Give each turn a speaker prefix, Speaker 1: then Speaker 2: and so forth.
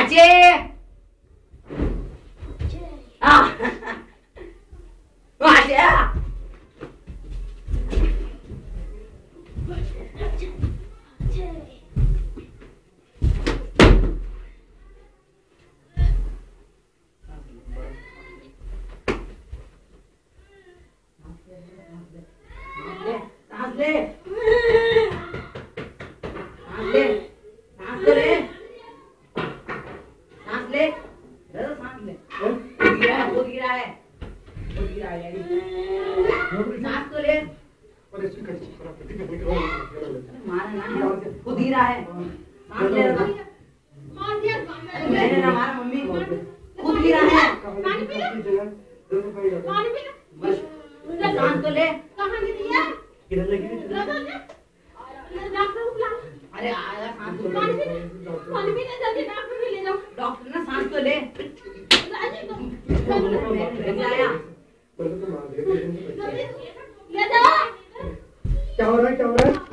Speaker 1: बाजे बाजे सांस ले सांस ले सांस ले सांस ले सांस ले वो गिरा है सांस तो ले मारना खुद गिरा है सांस ले मैंने ना मारा मम्मी खुद गिरा है बस सांस तो ले अरे आया सांस तो डॉक्टर ना सांस तो ले आया
Speaker 2: क्या हो रहा है